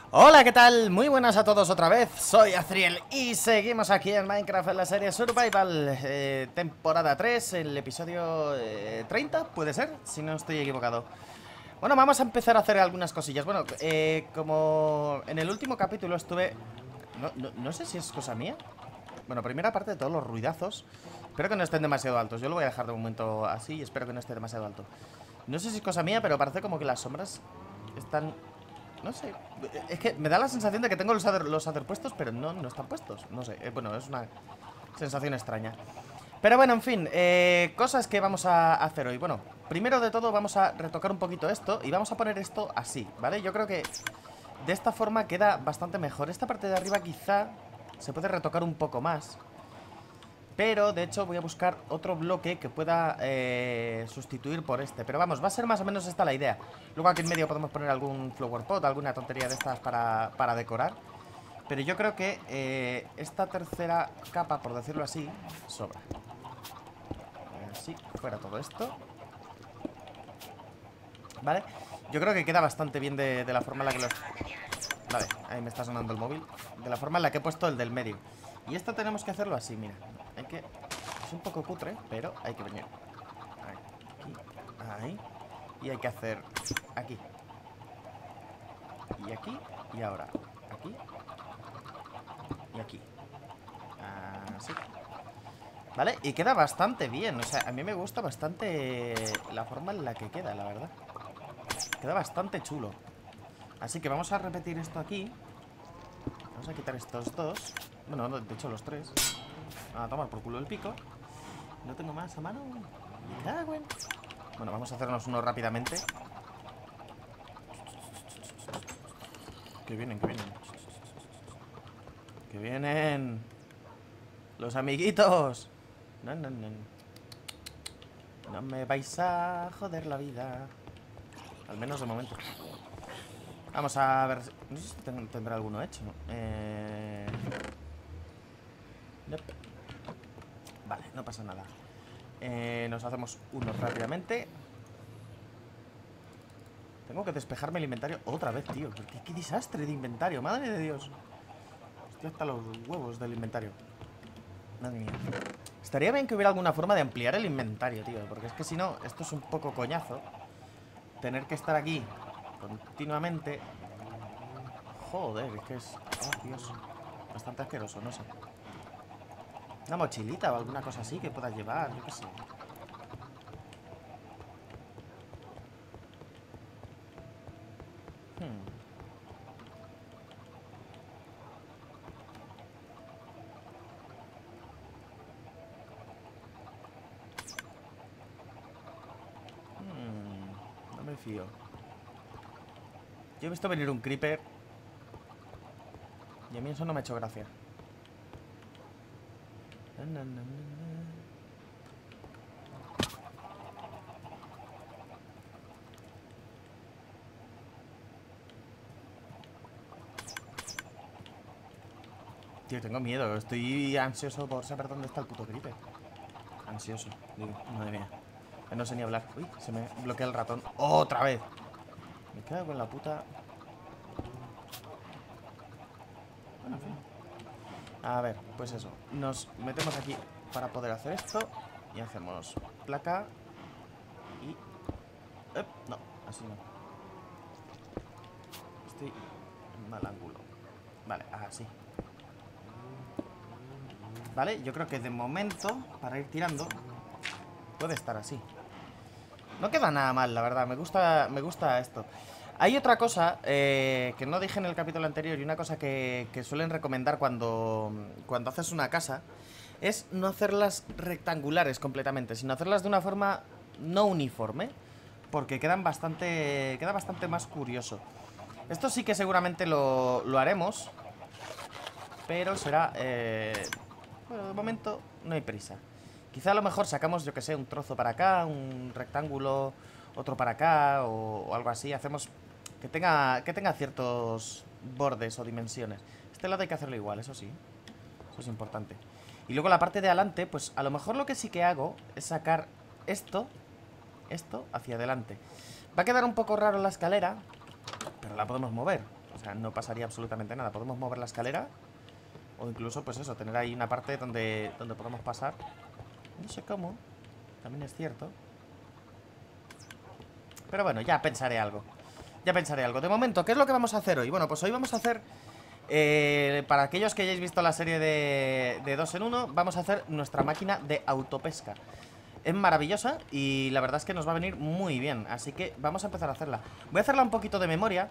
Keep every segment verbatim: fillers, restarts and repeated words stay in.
Hola, ¿qué tal? Muy buenas a todos otra vez, soy Azriel y seguimos aquí en Minecraft en la serie Survival, eh, temporada tres, el episodio eh, treinta, puede ser, si no estoy equivocado. Bueno, vamos a empezar a hacer algunas cosillas. Bueno, eh, como en el último capítulo estuve... No, no, no sé si es cosa mía. Bueno, primera parte de todos los ruidazos. Espero que no estén demasiado altos, yo lo voy a dejar de momento así y espero que no esté demasiado alto. No sé si es cosa mía, pero parece como que las sombras están... No sé, es que me da la sensación de que tengo los adher, los adher puestos, pero no, no están puestos. No sé, eh, bueno, es una sensación extraña. Pero bueno, en fin, eh, cosas que vamos a hacer hoy. Bueno, primero de todo vamos a retocar un poquito esto y vamos a poner esto así, ¿vale? Yo creo que de esta forma queda bastante mejor. Esta parte de arriba quizá se puede retocar un poco más, pero de hecho voy a buscar otro bloque que pueda eh, sustituir por este. Pero vamos, va a ser más o menos esta la idea. Luego aquí en medio podemos poner algún flower pot, alguna tontería de estas para, para decorar. Pero yo creo que eh, esta tercera capa, por decirlo así, sobra. Así, fuera todo esto. Vale, yo creo que queda bastante bien de, de la forma en la que los... Vale, ahí me está sonando el móvil. De la forma en la que he puesto el del medio. Y esto tenemos que hacerlo así, mira. Hay que... Es un poco cutre, pero hay que venir aquí, ahí. Y hay que hacer aquí. Y aquí, y ahora aquí. Y aquí. Así. Vale, y queda bastante bien. O sea, a mí me gusta bastante la forma en la que queda, la verdad. Queda bastante chulo. Así que vamos a repetir esto aquí. Vamos a quitar estos dos. Bueno, de hecho los tres. A tomar por culo el pico. No tengo más a mano. Me cago en... Bueno, vamos a hacernos uno rápidamente. Que vienen, que vienen. Que vienen los amiguitos. No, no, no. No me vais a joder la vida. Al menos de momento. Vamos a ver. No sé si tendrá alguno hecho. Eh... Nope. Vale, no pasa nada. Eh, nos hacemos uno rápidamente. Tengo que despejarme el inventario otra vez, tío. ¿Qué, qué desastre de inventario? Madre de Dios. Estoy hasta los huevos del inventario. Madre mía. Estaría bien que hubiera alguna forma de ampliar el inventario, tío. Porque es que si no, esto es un poco coñazo. Tener que estar aquí continuamente. Joder, es que es... Oh, Dios. Bastante asqueroso, no sé. Una mochilita o alguna cosa así que puedas llevar, yo qué sé. Hmm. Hmm. No me fío. Yo he visto venir un creeper y a mí eso no me ha hecho gracia. Na, na, na, na. Tío, tengo miedo. Estoy ansioso por saber dónde está el puto creeper. Ansioso, digo, madre mía. No sé ni hablar. Uy, se me bloquea el ratón. ¡Otra vez! Me cago en la puta. Bueno, en fin. A ver, pues eso. Nos metemos aquí para poder hacer esto. Y hacemos placa. Y... Eh, no, así no. Estoy en mal ángulo. Vale, así. Vale, yo creo que de momento, para ir tirando, puede estar así. No queda nada mal, la verdad. Me gusta, me gusta esto. Hay otra cosa eh, que no dije en el capítulo anterior y una cosa que, que suelen recomendar cuando, cuando haces una casa es no hacerlas rectangulares completamente, sino hacerlas de una forma no uniforme, porque quedan bastante, queda bastante más curioso. Esto sí que seguramente lo, lo haremos, pero será... Eh, bueno, de momento no hay prisa. Quizá a lo mejor sacamos, yo que sé, un trozo para acá, un rectángulo, otro para acá o, o algo así. Hacemos que tenga, que tenga ciertos bordes o dimensiones. Este lado hay que hacerlo igual, eso sí. Eso es importante. Y luego la parte de adelante, pues a lo mejor lo que sí que hago es sacar esto, esto hacia adelante. Va a quedar un poco raro la escalera, pero la podemos mover. O sea, no pasaría absolutamente nada. Podemos mover la escalera. O incluso, pues eso, tener ahí una parte donde, donde podamos pasar. No sé cómo. También es cierto. Pero bueno, ya pensaré algo. Ya pensaré algo. De momento, ¿qué es lo que vamos a hacer hoy? Bueno, pues hoy vamos a hacer... Eh, para aquellos que hayáis visto la serie de, de dos en uno, vamos a hacer nuestra máquina de autopesca. Es maravillosa y la verdad es que nos va a venir muy bien. Así que vamos a empezar a hacerla. Voy a hacerla un poquito de memoria.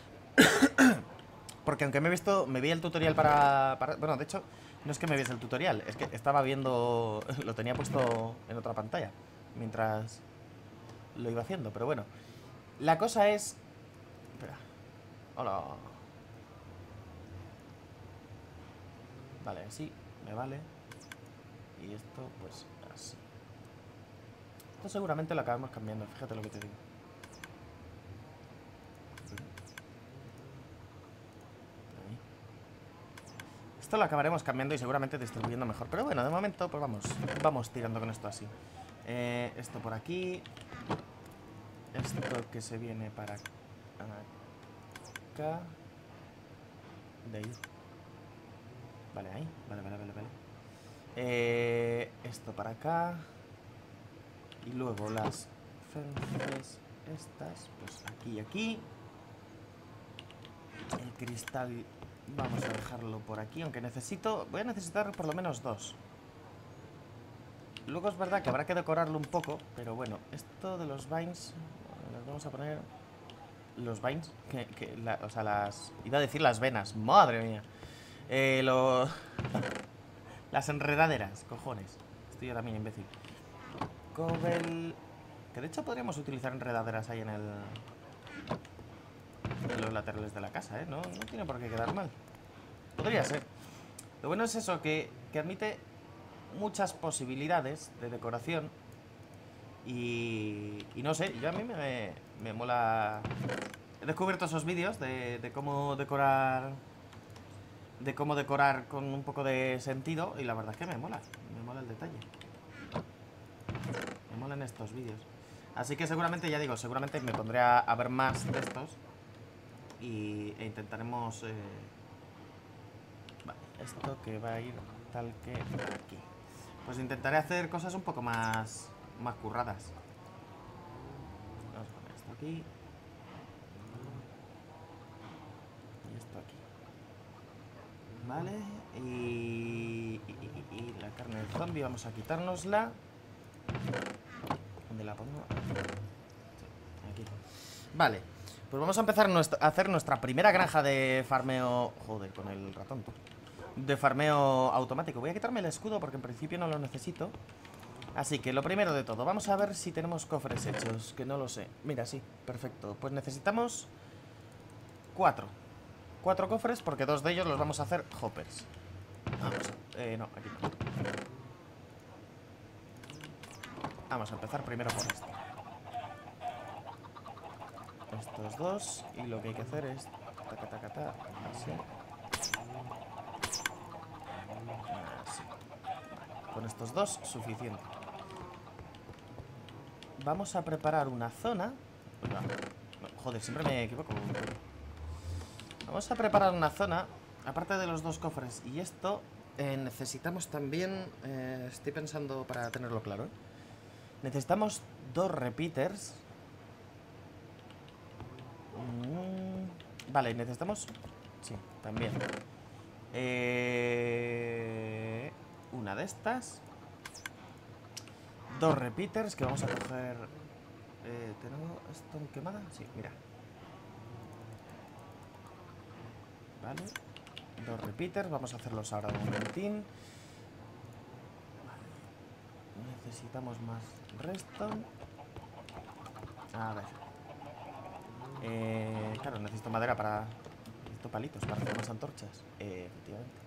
Porque aunque me he visto, me vi el tutorial para, para... Bueno, de hecho, no es que me viese el tutorial. Es que estaba viendo... Lo tenía puesto en otra pantalla mientras lo iba haciendo, pero bueno. La cosa es... Espera. Hola. Vale, así, me vale. Y esto, pues, así. Esto seguramente lo acabamos cambiando, fíjate lo que te digo. Ahí. Esto lo acabaremos cambiando y seguramente distribuyendo mejor. Pero bueno, de momento, pues vamos, vamos tirando con esto así. Eh, esto por aquí. Esto que se viene para acá. De ahí. Vale, ahí. Vale, vale, vale, vale. Eh, esto para acá. Y luego las fences estas, pues aquí y aquí. El cristal vamos a dejarlo por aquí, aunque necesito... Voy a necesitar por lo menos dos. Luego es verdad que habrá que decorarlo un poco, pero bueno, esto de los vines... Bueno, les vamos a poner... Los vines, que, que la, o sea, las... Iba a decir las venas, madre mía. Eh, lo... Las enredaderas, cojones. Estoy yo también imbécil. Cobel... Que de hecho podríamos utilizar enredaderas ahí en el... En los laterales de la casa, ¿eh? No, no tiene por qué quedar mal. Podría ser. Lo bueno es eso, que, que admite muchas posibilidades de decoración. Y, y no sé, yo a mí me, me mola... He descubierto esos vídeos de, de cómo decorar... De cómo decorar con un poco de sentido. Y la verdad es que me mola. Me mola el detalle. Me molan estos vídeos. Así que seguramente, ya digo, seguramente me pondré a, a ver más de estos. Y, e intentaremos... Eh... Vale, esto que va a ir tal que aquí. Pues intentaré hacer cosas un poco más... Más curradas. Vamos a poner esto aquí. Y esto aquí. Vale. Y... Y, y, y la carne del zombie vamos a quitárnosla. ¿Dónde la pongo? Sí, aquí. Vale. Pues vamos a empezar nuestra, a hacer nuestra primera granja de farmeo... Joder, con el ratón. De farmeo automático. Voy a quitarme el escudo porque en principio no lo necesito. Así que lo primero de todo, vamos a ver si tenemos cofres hechos. Que no lo sé. Mira, sí, perfecto. Pues necesitamos cuatro. Cuatro cofres porque dos de ellos los vamos a hacer hoppers. Vamos a... Eh, no, aquí no. Vamos a empezar primero por esto. Estos dos. Y lo que hay que hacer es... Taca, taca, taca. Así. Así. Con estos dos, suficiente. Vamos a preparar una zona. Joder, siempre me equivoco. Vamos a preparar una zona. Aparte de los dos cofres y esto, eh, necesitamos también... Eh, estoy pensando para tenerlo claro, ¿eh? Necesitamos dos repeaters. Mm, vale, necesitamos... Sí, también. Eh, una de estas. Dos repeaters que vamos a coger... Eh, ¿Tenemos esto en quemada? Sí, mira. Vale. Dos repeaters, vamos a hacerlos ahora un momentín. Vale. Necesitamos más redstone. A ver. Eh, claro, necesito madera para... Necesito palitos para hacer más antorchas. Eh, efectivamente.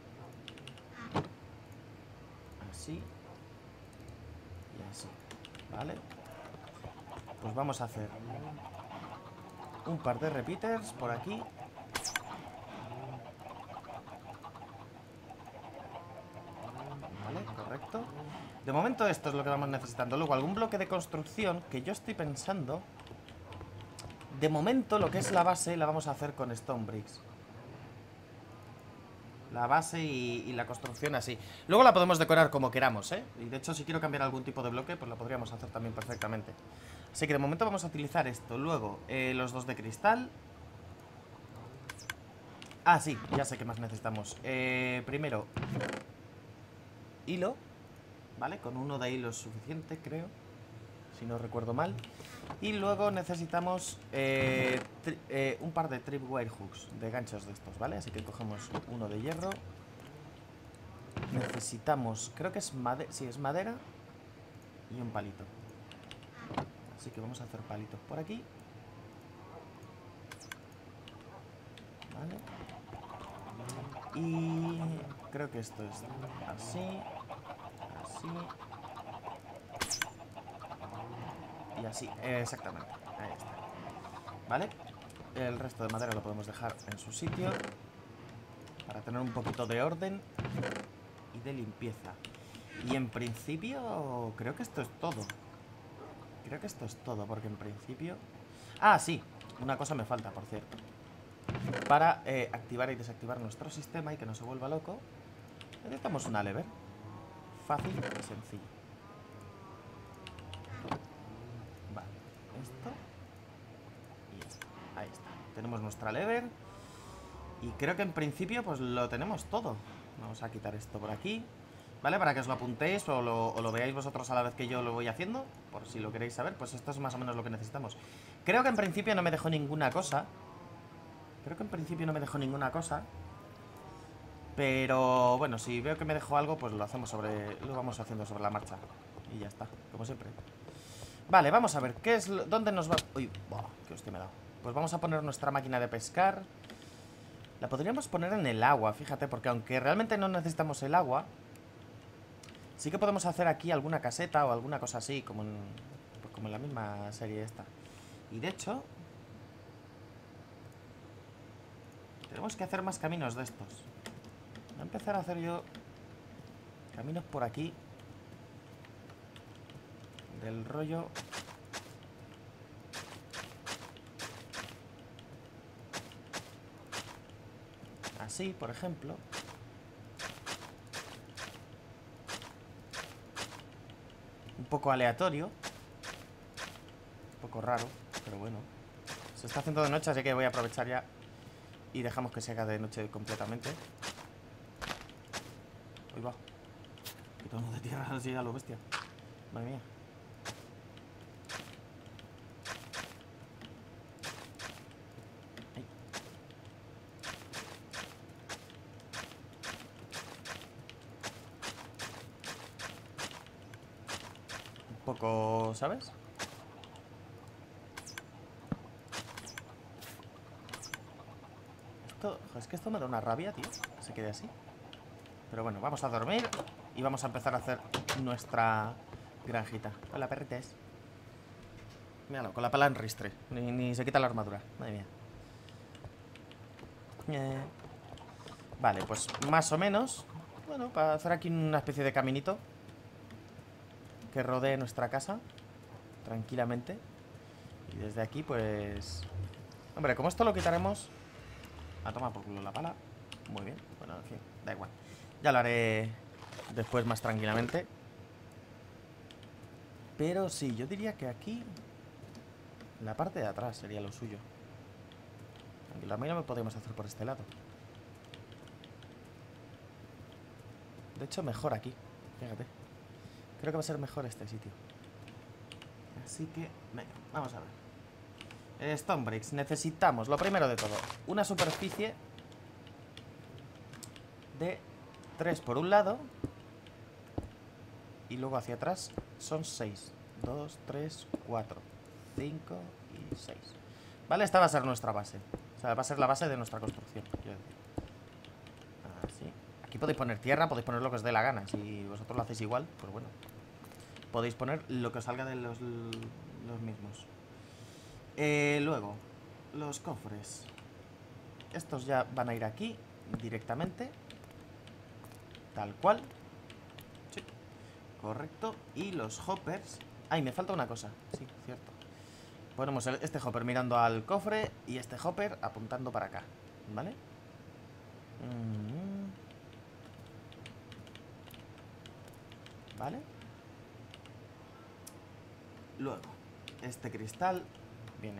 Así. Y así. Vale. Pues vamos a hacer un par de repeaters por aquí. Vale, correcto. De momento esto es lo que vamos necesitando. Luego algún bloque de construcción que yo estoy pensando De momento, lo que es la base la vamos a hacer con Stone Bricks. La base y, y la construcción así. Luego la podemos decorar como queramos, ¿eh? Y de hecho, si quiero cambiar algún tipo de bloque, pues lo podríamos hacer también perfectamente. Así que de momento vamos a utilizar esto. Luego, eh, los dos de cristal. Ah, sí, ya sé qué más necesitamos. eh, Primero, hilo. ¿Vale? Con uno de hilo es suficiente, creo, si no recuerdo mal. Y luego necesitamos eh, eh, un par de tripwire hooks, de ganchos de estos, ¿vale? Así que cogemos uno de hierro. Necesitamos, creo que es madera, sí, es madera y un palito. Así que vamos a hacer palitos por aquí. Vale. Y creo que esto es así, así y así, exactamente. Ahí está. Vale. El resto de madera lo podemos dejar en su sitio para tener un poquito de orden y de limpieza. Y en principio creo que esto es todo. Creo que esto es todo, porque en principio... Ah, sí, una cosa me falta, por cierto. Para eh, activar y desactivar nuestro sistema y que no se vuelva loco, necesitamos una lever. Fácil y sencillo. Vale, esto y esto. Ahí está. Tenemos nuestra lever. Y creo que en principio pues lo tenemos todo. Vamos a quitar esto por aquí, ¿vale? Para que os lo apuntéis o lo, o lo veáis vosotros a la vez que yo lo voy haciendo. Por si lo queréis saber, pues esto es más o menos lo que necesitamos. Creo que en principio no me dejo ninguna cosa. Creo que en principio no me dejo ninguna cosa. Pero bueno, si veo que me dejo algo, pues lo hacemos sobre... Lo vamos haciendo sobre la marcha. Y ya está, como siempre. Vale, vamos a ver, ¿qué es lo, ¿dónde nos va...? Uy, wow, qué hostia me he dado. Pues vamos a poner nuestra máquina de pescar. La podríamos poner en el agua, fíjate, porque aunque realmente no necesitamos el agua, sí que podemos hacer aquí alguna caseta o alguna cosa así, como en, pues como en la misma serie esta. Y de hecho, tenemos que hacer más caminos de estos. Voy a empezar a hacer yo caminos por aquí, del rollo... Así, por ejemplo. Un poco aleatorio. Un poco raro, pero bueno. Se está haciendo de noche, así que voy a aprovechar ya. Y dejamos que se haga de noche completamente. Uy, va. Quitamos de tierra así a lo bestia. Madre mía. Poco, ¿sabes? Esto, es que esto me da una rabia, tío. Que se quede así. Pero bueno, vamos a dormir y vamos a empezar a hacer nuestra granjita. Hola, perretes. Míralo, con la pala en ristre. Ni, ni se quita la armadura. Madre mía. Eh. Vale, pues más o menos. Bueno, para hacer aquí una especie de caminito que rodee nuestra casa tranquilamente. Y desde aquí, pues... Hombre, como esto lo quitaremos... A tomar por culo la pala. Muy bien, bueno, en fin, da igual. Ya lo haré después más tranquilamente. Pero sí, yo diría que aquí la parte de atrás sería lo suyo. Aunque también lo podemos hacer por este lado. De hecho, mejor aquí, fíjate. Creo que va a ser mejor este sitio. Así que, venga, vamos a ver. eh, Stone Bricks, necesitamos, lo primero de todo, una superficie de tres por un lado. Y luego hacia atrás son seis. dos, tres, cuatro, cinco y seis. Vale, esta va a ser nuestra base. O sea, va a ser la base de nuestra construcción. Así. Aquí podéis poner tierra, podéis poner lo que os dé la gana. Si vosotros lo hacéis igual, pues bueno. Podéis poner lo que os salga de los, los mismos. Eh, luego, los cofres. Estos ya van a ir aquí directamente. Tal cual. Correcto, y los hoppers... Ay, me falta una cosa, sí, cierto. Ponemos el, este hopper mirando al cofre y este hopper apuntando para acá, ¿vale? Mm. Vale. Luego, este cristal viene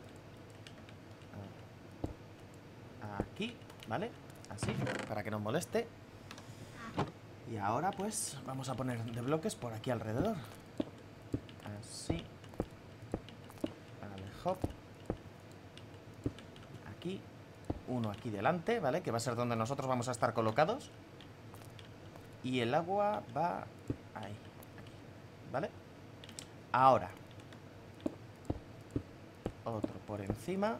aquí, ¿vale? Así, para que no moleste. Y ahora pues vamos a poner de bloques por aquí alrededor. Así. Vale, hop. Aquí. Uno aquí delante, ¿vale? Que va a ser donde nosotros vamos a estar colocados. Y el agua va ahí, aquí, ¿vale? Ahora otro por encima.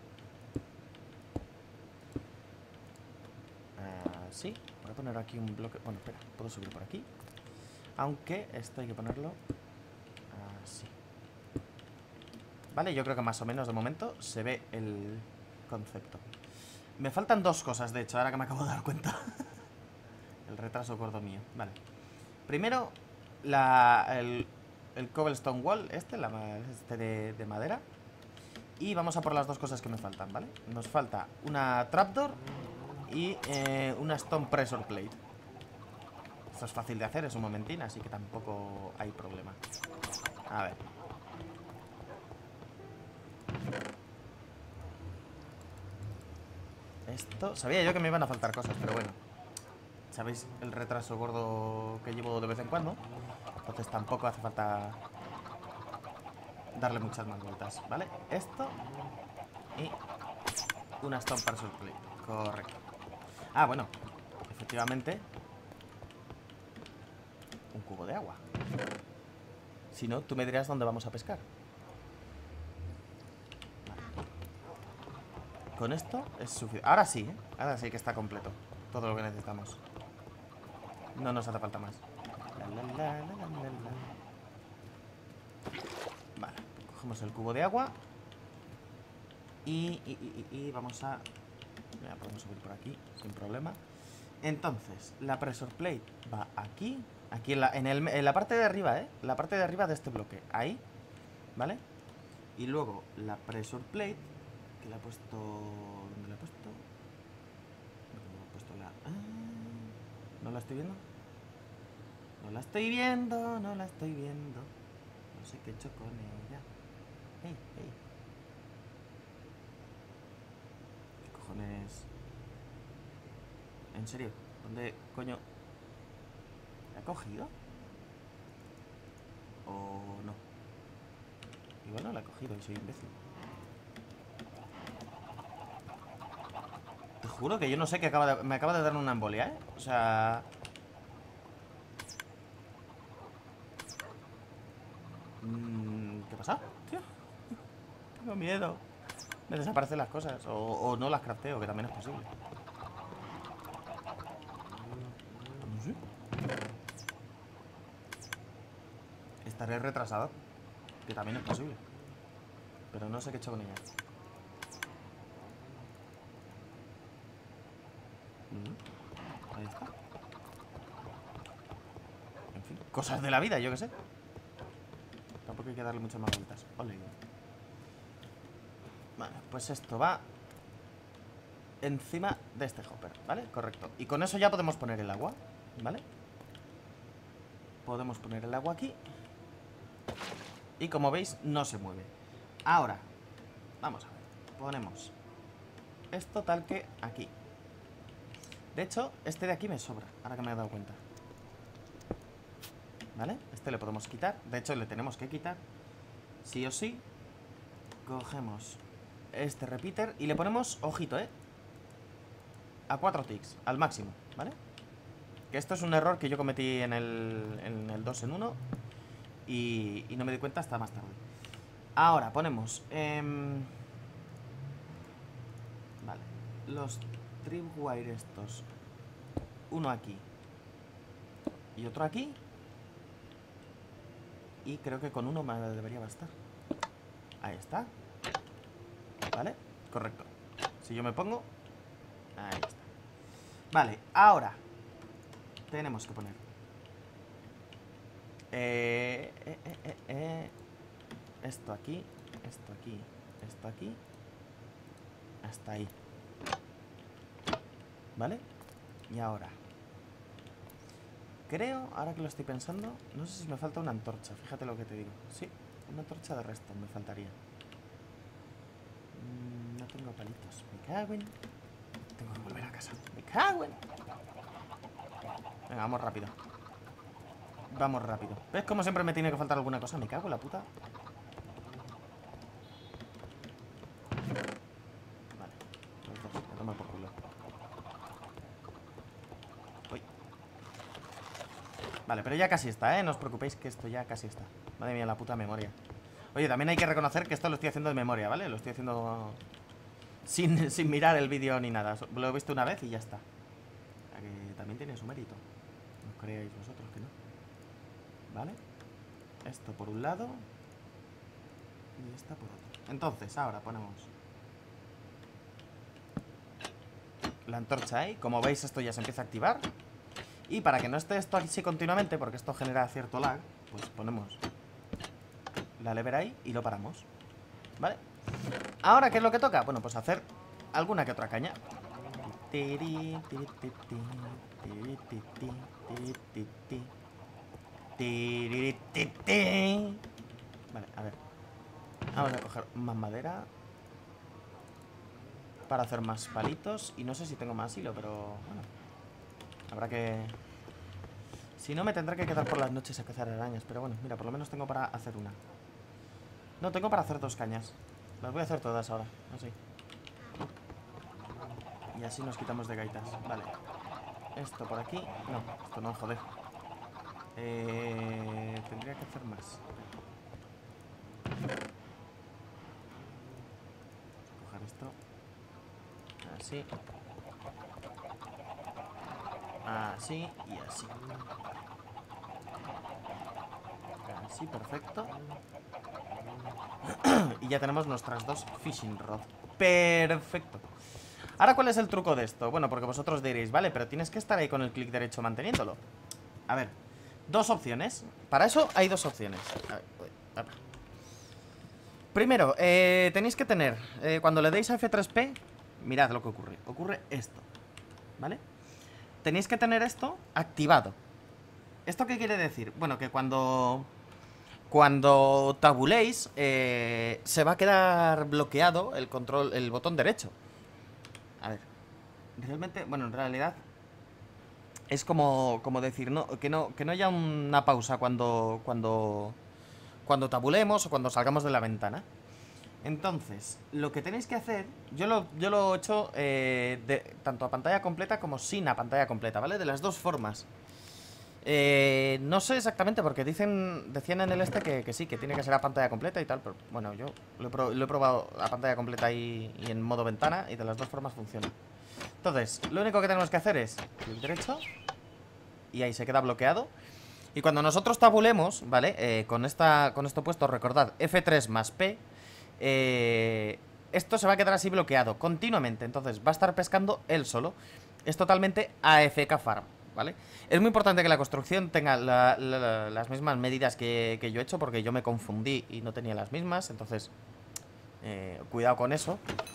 Así. Voy a poner aquí un bloque. Bueno, espera, puedo subir por aquí. Aunque esto hay que ponerlo así. Vale, yo creo que más o menos de momento se ve el concepto. Me faltan dos cosas, de hecho, ahora que me acabo de dar cuenta. El retraso gordo mío. Vale. Primero, la, el, el cobblestone wall, este, la, este de, de madera. Y vamos a por las dos cosas que me faltan, ¿vale? Nos falta una trapdoor y eh, una stone pressure plate. Esto es fácil de hacer, es un momentín, así que tampoco hay problema. A ver. Esto... Sabía yo que me iban a faltar cosas, pero bueno. ¿Sabéis el retraso gordo que llevo de vez en cuando? Entonces tampoco hace falta darle muchas más vueltas, ¿vale? Esto y una stone pressure plate. Correcto. Ah, bueno, efectivamente, un cubo de agua. Si no, tú me dirás dónde vamos a pescar. Vale. Con esto es suficiente. Ahora sí, ¿eh? Ahora sí que está completo todo lo que necesitamos. No nos hace falta más. La, la, la, la, la, la. Vale, cogemos el cubo de agua. Y, y, y, y vamos a... Mira, podemos subir por aquí sin problema. Entonces, la pressure plate va aquí. Aquí en la, en, el, en la parte de arriba, ¿eh? La parte de arriba de este bloque. Ahí, ¿vale? Y luego la pressure plate, que la he puesto... ¿Dónde la he puesto? ¿Dónde la he puesto la...? Ah, ¿no la estoy viendo? No la estoy viendo, no la estoy viendo. No sé qué he hecho con ella. Hey, hey. ¿Qué cojones? ¿En serio? ¿Dónde coño? ¿La he cogido? ¿O no? Igual no la he cogido y soy imbécil. Te juro que yo no sé que acaba de, me acaba de dar una embolia, ¿eh? O sea... ¿Qué pasa? Tío, tengo miedo. Me desaparecen las cosas. O, o no las crafteo, que también es posible. No sé. Estaré retrasado, que también es posible. Pero no sé qué he hecho con ella. Mm, ahí está. En fin, cosas de la vida, yo qué sé. Tampoco hay que darle muchas más vueltas. Ole. Vale, pues esto va encima de este hopper, ¿vale? Correcto. Y con eso ya podemos poner el agua, ¿vale? Podemos poner el agua aquí. Y como veis, no se mueve. Ahora, vamos a ver. Ponemos esto tal que aquí. De hecho, este de aquí me sobra, ahora que me he dado cuenta. ¿Vale? Este le podemos quitar. De hecho, le tenemos que quitar sí o sí. Cogemos este repeater y le ponemos, ojito, ¿eh? A cuatro ticks, al máximo, ¿vale? Que esto es un error que yo cometí en el, en el dos en uno y, y no me di cuenta hasta más tarde. Ahora ponemos eh, vale, los tripwire estos. Uno aquí y otro aquí. Y creo que con uno me debería bastar. Ahí está. ¿Vale? Correcto. Si yo me pongo, ahí está. Vale, ahora tenemos que poner eh, eh, eh, eh, eh, esto aquí. Esto aquí, esto aquí. Hasta ahí. ¿Vale? Y ahora creo, ahora que lo estoy pensando, no sé si me falta una antorcha. Fíjate lo que te digo. Sí, una antorcha de resto me faltaría. mm, No tengo palitos. Me cago en... Tengo que volver a casa. Me cago en... Venga, vamos rápido. Vamos rápido. ¿Ves cómo siempre me tiene que faltar alguna cosa? Me cago en la puta. Vale, los dos, me tomo por culo. Uy. Vale, pero ya casi está, ¿eh? No os preocupéis que esto ya casi está. Madre mía, la puta memoria. Oye, también hay que reconocer que esto lo estoy haciendo de memoria, ¿vale? Lo estoy haciendo sin, sin mirar el vídeo ni nada. Lo he visto una vez y ya está. O sea que también tiene su mérito. No creáis vosotros que no. ¿Vale? Esto por un lado y esta por otro. Entonces, ahora ponemos la antorcha ahí. Como veis, esto ya se empieza a activar. Y para que no esté esto así continuamente, porque esto genera cierto lag, pues ponemos la lever ahí y lo paramos. ¿Vale? Ahora, ¿qué es lo que toca? Bueno, pues hacer alguna que otra caña. Vale, a ver. Vamos a coger más madera para hacer más palitos. Y no sé si tengo más hilo, pero bueno, habrá que... Si no, me tendré que quedar por las noches a cazar arañas. Pero bueno, mira, por lo menos tengo para hacer una. No, tengo para hacer dos cañas. Las voy a hacer todas ahora, así. Y así nos quitamos de gaitas. Vale. Esto por aquí. No, esto no, joder. Eh, tendría que hacer más. Coger esto. Así. Así y así. Así, perfecto. Y ya tenemos nuestras dos fishing rods. Perfecto. Ahora, ¿cuál es el truco de esto? Bueno, porque vosotros diréis, vale, pero tienes que estar ahí con el clic derecho manteniéndolo. A ver, dos opciones. Para eso hay dos opciones. A ver, a ver. Primero, eh, tenéis que tener, eh, cuando le deis a F tres P, mirad lo que ocurre. Ocurre esto, ¿vale? Tenéis que tener esto activado. ¿Esto qué quiere decir? Bueno, que cuando... Cuando tabuléis, eh, se va a quedar bloqueado el control, el botón derecho. A ver, realmente, bueno, en realidad es como, como decir, no, que no, que no haya una pausa cuando, cuando, cuando tabulemos o cuando salgamos de la ventana. Entonces, lo que tenéis que hacer, yo lo, yo lo he hecho eh, de, tanto a pantalla completa como sin a pantalla completa, ¿vale? De las dos formas. Eh, no sé exactamente porque dicen, decían en el este que, que sí, que tiene que ser a pantalla completa y tal, pero bueno, yo lo he, pro, lo he probado a pantalla completa y, y en modo ventana y de las dos formas funciona. Entonces, lo único que tenemos que hacer es clic derecho y ahí se queda bloqueado. Y cuando nosotros tabulemos, ¿vale? Eh, con, esta, con esto puesto, recordad, F tres más P, eh, esto se va a quedar así bloqueado continuamente, entonces va a estar pescando él solo. Es totalmente A F K farm, ¿vale? Es muy importante que la construcción tenga la, la, las mismas medidas que, que yo he hecho, porque yo me confundí y no tenía las mismas. Entonces, eh, cuidado con eso.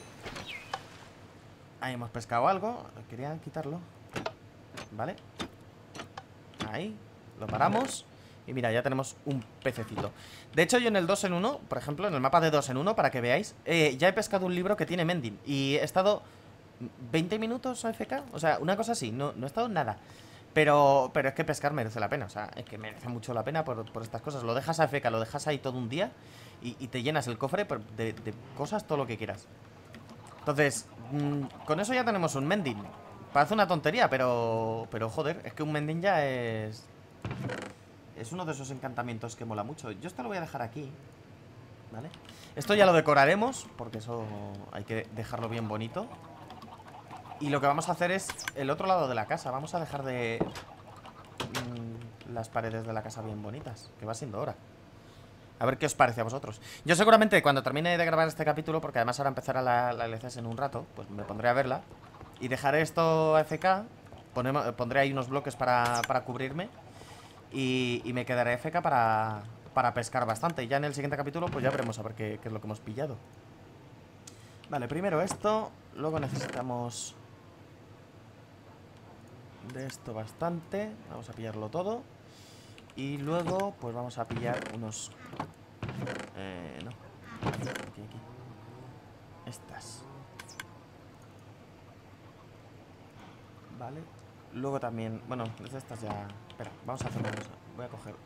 Ahí hemos pescado algo. Quería quitarlo, ¿vale? Ahí, lo paramos. Y mira, ya tenemos un pececito. De hecho, yo en el dos en uno, por ejemplo, en el mapa de dos en uno, para que veáis, eh, ya he pescado un libro que tiene mending. Y he estado veinte minutos A F K. O sea, una cosa así, no, no he estado nada. Pero, pero es que pescar merece la pena, o sea, es que merece mucho la pena por, por estas cosas. Lo dejas a F K, lo dejas ahí todo un día y, y te llenas el cofre de, de cosas, todo lo que quieras. Entonces, mmm, con eso ya tenemos un mending. Parece una tontería, pero, pero joder, es que un mending ya es... Es uno de esos encantamientos que mola mucho. Yo esto lo voy a dejar aquí, ¿vale? Esto ya lo decoraremos, porque eso hay que dejarlo bien bonito. Y lo que vamos a hacer es el otro lado de la casa. Vamos a dejar de mmm, las paredes de la casa bien bonitas, que va siendo hora. A ver qué os parece a vosotros. Yo seguramente cuando termine de grabar este capítulo, porque además ahora empezará la, la L C S en un rato, pues me pondré a verla y dejaré esto a F K. Ponemos, pondré ahí unos bloques para, para cubrirme y, y me quedaré A F K para, para pescar bastante. Y ya en el siguiente capítulo pues ya veremos a ver qué, qué es lo que hemos pillado. Vale, primero esto. Luego necesitamos de esto bastante. Vamos a pillarlo todo. Y luego pues vamos a pillar unos... Eh, no. Aquí, aquí. Estas. Vale. Luego también... Bueno, desde estas ya... Espera, vamos a hacer una cosa. Voy a coger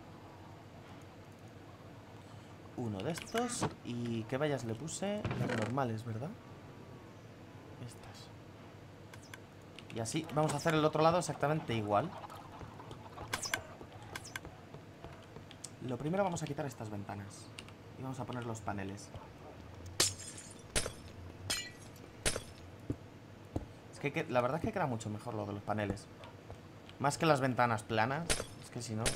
uno de estos. ¿Y qué vallas le puse? Las normales, ¿verdad? Estas. Y así vamos a hacer el otro lado exactamente igual. Lo primero vamos a quitar estas ventanas. Y vamos a poner los paneles. Es que, que la verdad es que queda mucho mejor lo de los paneles. Más que las ventanas planas. Es que si no...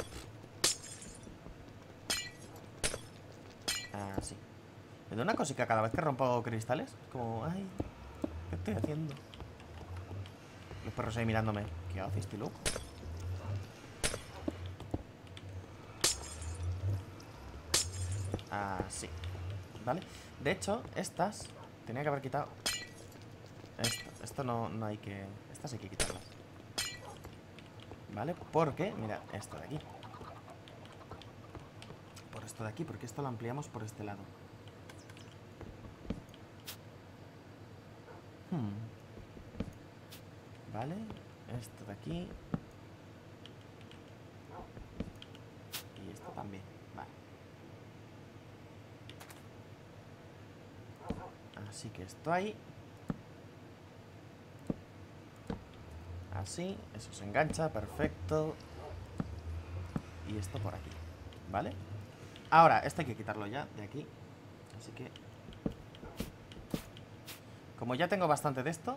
Ah, sí. Me da una cosica cada vez que rompo cristales. Como, ay, ¿qué estoy haciendo? Los perros ahí mirándome. ¿Qué haces, este loco? Así. ¿Vale? De hecho, estas tenía que haber quitado. Esto, esto no, no hay que... Estas hay que quitarlas. ¿Vale? Porque, mira, esto de aquí. Por esto de aquí, porque esto lo ampliamos por este lado. Hmm. Vale, esto de aquí. Y esto también, vale. Así que esto ahí. Así, eso se engancha, perfecto. Y esto por aquí, ¿vale? Ahora, esto hay que quitarlo ya de aquí. Así que... Como ya tengo bastante de esto,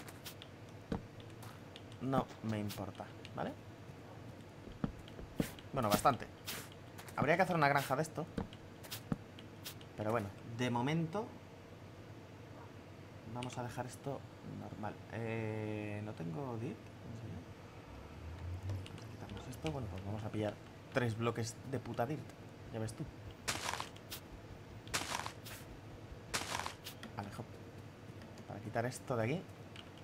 no me importa, ¿vale? Bueno, bastante. Habría que hacer una granja de esto. Pero bueno, de momento vamos a dejar esto normal. eh, No tengo dirt. Vamos a quitarnos esto. Bueno, pues vamos a pillar tres bloques de puta dirt. Ya ves tú. Vale, hop. Para quitar esto de aquí.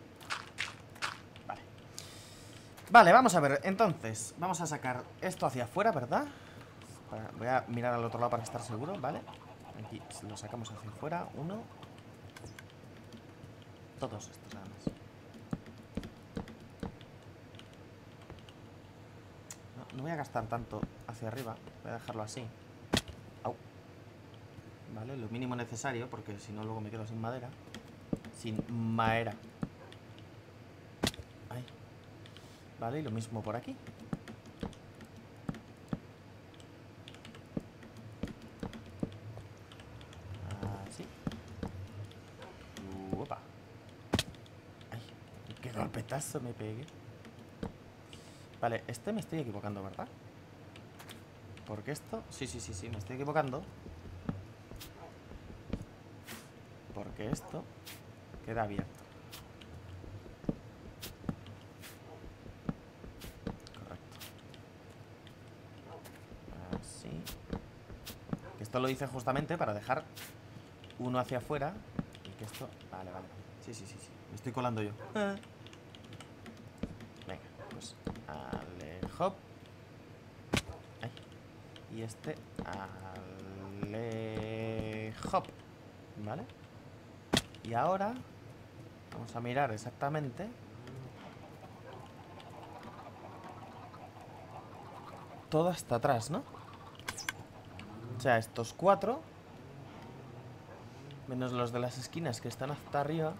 Vale. Vale, vamos a ver. Entonces, vamos a sacar esto hacia afuera, ¿verdad? Para, voy a mirar al otro lado para estar seguro, ¿vale? Aquí lo sacamos hacia afuera. Uno. Todos estos, además. No, no voy a gastar tanto hacia arriba. Voy a dejarlo así. Au. Vale, lo mínimo necesario, porque si no luego me quedo sin madera. Sin madera. Ahí. Vale, y lo mismo por aquí. Así. Uopa. Ay, qué golpetazo me pegué. Vale, este me estoy equivocando, ¿verdad? Porque esto... Sí, sí, sí, sí, me estoy equivocando. Porque esto queda abierto. Correcto. Así. Esto lo hice justamente para dejar uno hacia afuera. Y que esto... Vale, vale. Sí, sí, sí, sí. Me estoy colando yo. Ah. Venga, pues... Ale, hop. Ay. Y este... Ale, hop. ¿Vale? Y ahora... Vamos a mirar exactamente. Todo hasta atrás, ¿no? O sea, estos cuatro, menos los de las esquinas que están hasta arriba.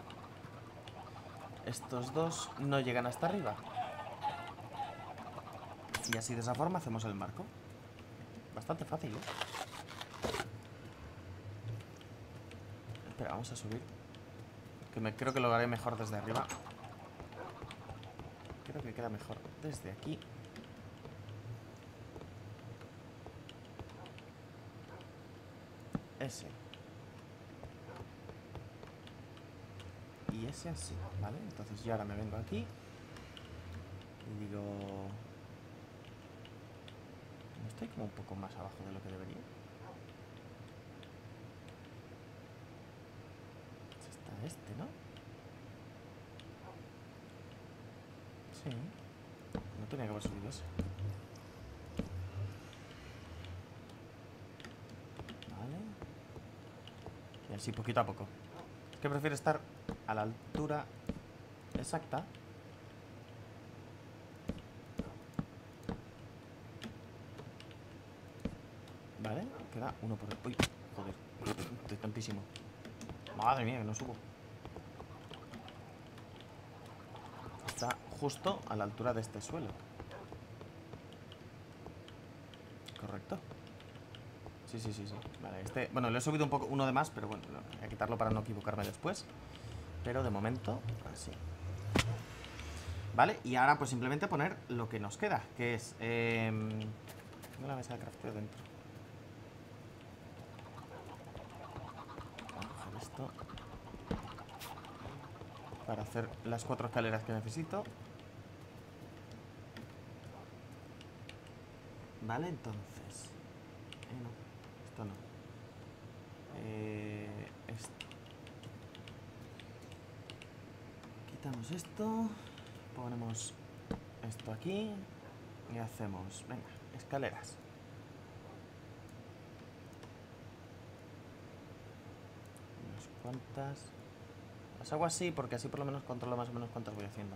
Estos dos no llegan hasta arriba. Y así de esa forma hacemos el marco. Bastante fácil, ¿eh? Espera, vamos a subir. Que me, creo que lo haré mejor desde arriba. Creo que queda mejor desde aquí. Ese. Y ese así, ¿vale? Entonces yo ahora me vengo aquí. Y digo... Estoy como un poco más abajo de lo que debería. Está este, ¿no? Sí. No tenía que haber subido ese. Vale. Y así poquito a poco. Es que prefiero estar a la altura exacta. Vale, queda uno por el... Uy, joder, estoy tontísimo. Madre mía, que no subo. Está justo a la altura de este suelo. Correcto. Sí, sí, sí, sí. Vale, este... Bueno, le he subido un poco uno de más, pero bueno, voy a quitarlo para no equivocarme después. Pero de momento, así. Vale, y ahora pues simplemente poner lo que nos queda, que es... Eh... Tengo la mesa de crafteo dentro. Esto para hacer las cuatro escaleras que necesito. Vale, entonces eh, no, esto no eh, esto. Quitamos esto, ponemos esto aquí y hacemos, venga, escaleras. ¿Cuántas? Las hago así porque así por lo menos controlo más o menos cuántas voy haciendo.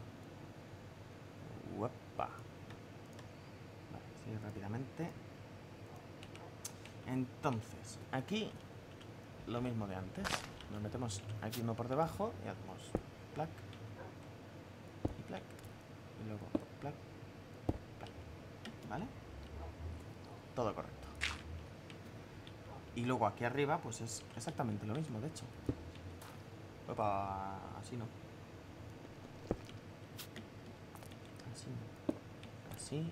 Uepa. Vale, sí, rápidamente. Entonces, aquí lo mismo de antes. Nos metemos aquí uno por debajo y hacemos plac y plac y luego plac, plac. ¿Vale? Todo correcto. Y luego aquí arriba pues es exactamente lo mismo, de hecho. Opa, así no. Así no. Así.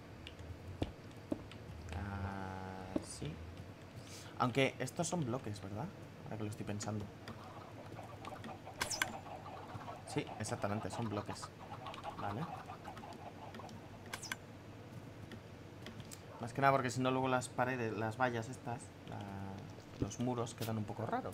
Así. Aunque estos son bloques, ¿verdad? Ahora que lo estoy pensando. Sí, exactamente, son bloques. Vale. Más que nada porque si no luego las paredes, las vallas estas, la, los muros quedan un poco raros.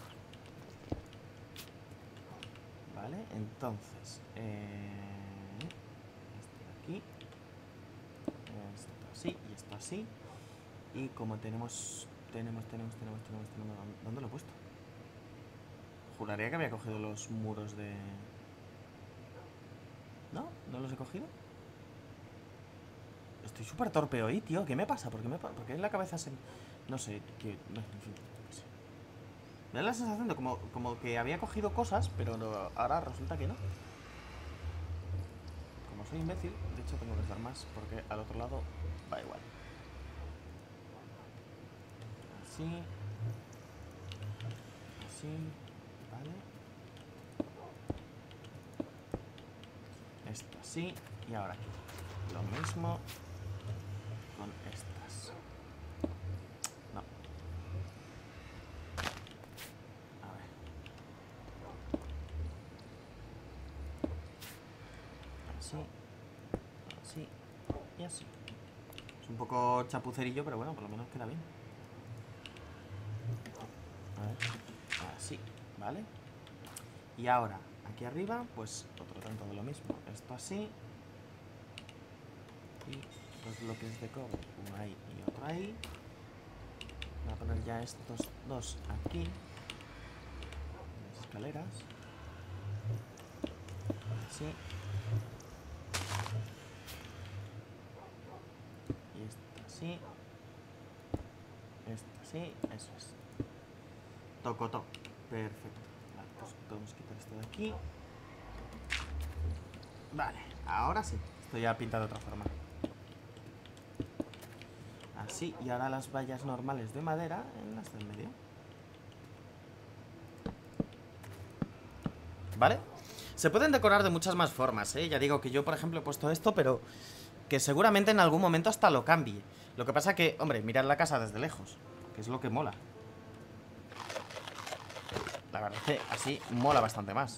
Vale, entonces eh, esto de aquí, esto así y esto así. Y como tenemos, tenemos, tenemos, tenemos, tenemos, tenemos, ¿dónde lo he puesto? Juraría que había cogido los muros de... ¿No? ¿No los he cogido? Estoy súper torpe hoy, tío. ¿Qué me pasa? ¿Por qué, me pa ¿Por qué en la cabeza se...? No sé, que... No, en fin, no sé. Me da la sensación de como, como que había cogido cosas, pero no, ahora resulta que no. Como soy imbécil, de hecho tengo que usar más, porque al otro lado va igual. Así. Así. Vale. Esto así. Y ahora aquí. Lo mismo con estas. No. A ver. Así. Así. Y así. Es un poco chapucerillo, pero bueno, por lo menos queda bien. A ver. Así. ¿Vale? Y ahora, aquí arriba, pues otro tanto de lo mismo. Esto así. Y dos bloques de cobre, uno ahí y otro ahí. Voy a poner ya estos dos aquí, las escaleras, así. Y esto así. Esto así, eso es. Toco, toco. Perfecto. Vale, pues podemos quitar esto de aquí. Vale, ahora sí. Esto ya pinta de otra forma. Así, y ahora las vallas normales de madera en las del medio. ¿Vale? Se pueden decorar de muchas más formas, ¿eh? Ya digo que yo, por ejemplo, he puesto esto, pero que seguramente en algún momento hasta lo cambie. Lo que pasa que, hombre, mirad la casa desde lejos, que es lo que mola. La verdad es que así mola bastante más.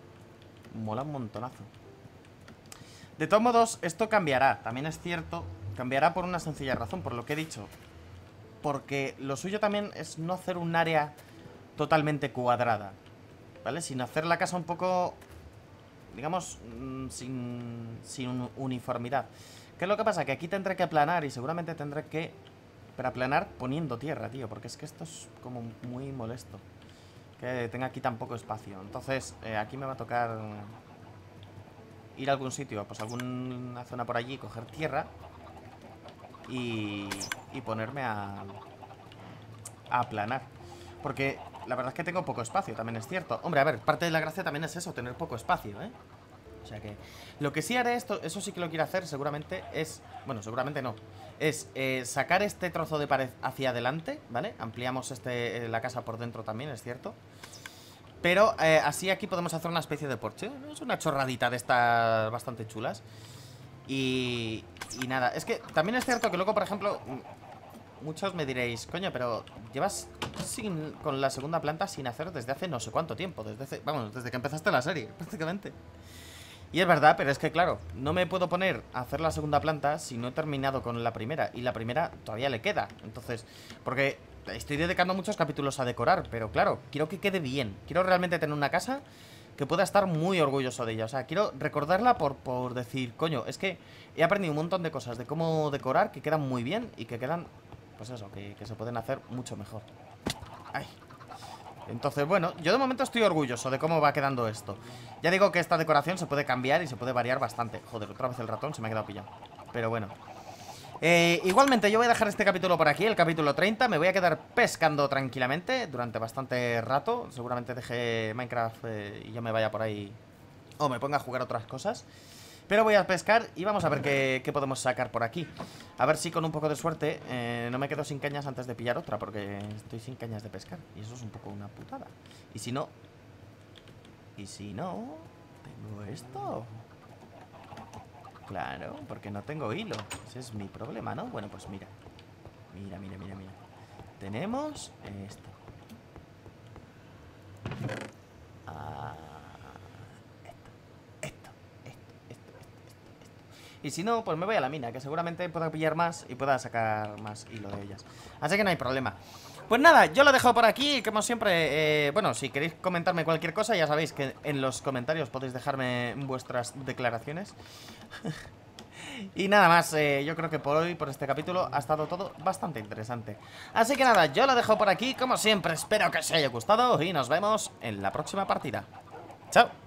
Mola un montonazo. De todos modos, esto cambiará. También es cierto Cambiará por una sencilla razón, por lo que he dicho. Porque lo suyo también es no hacer un área totalmente cuadrada, ¿vale? Sino hacer la casa un poco, digamos, mmm, sin, sin uniformidad. ¿Qué es lo que pasa? Que aquí tendré que aplanar y seguramente tendré que... Pero aplanar poniendo tierra, tío, porque es que esto es como muy molesto que tenga aquí tan poco espacio. Entonces, eh, aquí me va a tocar ir a algún sitio, pues alguna zona por allí, coger tierra y, y ponerme a, a aplanar. Porque la verdad es que tengo poco espacio, también es cierto. Hombre, a ver, parte de la gracia también es eso, tener poco espacio, ¿eh? O sea que... Lo que sí haré, esto, eso sí que lo quiero hacer seguramente es... Bueno, seguramente no. Es eh, sacar este trozo de pared hacia adelante, ¿vale? Ampliamos este, eh, la casa por dentro también, es cierto. Pero eh, así aquí podemos hacer una especie de porche. Es una chorradita de estas bastante chulas. Y, y nada, es que también es cierto que luego, por ejemplo... Muchos me diréis, coño, pero llevas sin, con la segunda planta sin hacer desde hace no sé cuánto tiempo. Desde hace, vamos, desde que empezaste la serie, prácticamente. Y es verdad, pero es que claro, no me puedo poner a hacer la segunda planta si no he terminado con la primera. Y la primera todavía le queda. Entonces, porque estoy dedicando muchos capítulos a decorar, pero claro, quiero que quede bien. Quiero realmente tener una casa que pueda estar muy orgulloso de ella. O sea, quiero recordarla por, por decir, coño, es que he aprendido un montón de cosas de cómo decorar que quedan muy bien y que quedan, pues eso, que, que se pueden hacer mucho mejor. Ay. Entonces, bueno, yo de momento estoy orgulloso de cómo va quedando esto. Ya digo que esta decoración se puede cambiar y se puede variar bastante. Joder, otra vez el ratón se me ha quedado pillado. Pero bueno. Eh, igualmente, yo voy a dejar este capítulo por aquí, el capítulo treinta. Me voy a quedar pescando tranquilamente durante bastante rato. Seguramente deje Minecraft eh, y yo me vaya por ahí o me ponga a jugar otras cosas. Pero voy a pescar y vamos a ver qué, qué podemos sacar por aquí. A ver si con un poco de suerte eh, no me quedo sin cañas antes de pillar otra, porque estoy sin cañas de pescar. Y eso es un poco una putada. Y si no... Y si no... Tengo esto. Claro, porque no tengo hilo. Ese es mi problema, ¿no? Bueno, pues mira. Mira, mira, mira, mira. Tenemos esto. Ah... Y si no, pues me voy a la mina, que seguramente pueda pillar más y pueda sacar más hilo de ellas. Así que no hay problema. Pues nada, yo lo dejo por aquí, como siempre, eh, bueno, si queréis comentarme cualquier cosa, ya sabéis que en los comentarios podéis dejarme vuestras declaraciones. Y nada más, eh, yo creo que por hoy, por este capítulo, ha estado todo bastante interesante. Así que nada, yo lo dejo por aquí, como siempre, espero que os haya gustado y nos vemos en la próxima partida. Chao.